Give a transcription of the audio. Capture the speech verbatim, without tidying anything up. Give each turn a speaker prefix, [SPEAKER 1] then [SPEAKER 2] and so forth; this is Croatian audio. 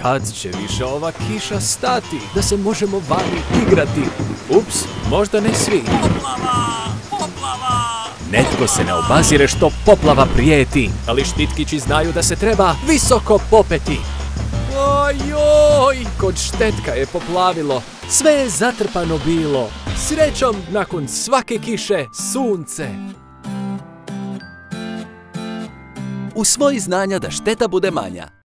[SPEAKER 1] Kad će više ova kiša stati, da se možemo vani igrati? Ups, možda ne svi.
[SPEAKER 2] Poplava! Poplava!
[SPEAKER 1] Netko se ne obazire što poplava prijeti, ali štitkići znaju da se treba visoko popeti. Ojoj, kod Štetka je poplavilo, sve je zatrpano bilo. Srećom, nakon svake kiše, sunce.
[SPEAKER 3] Usvoji znanja da šteta bude manja.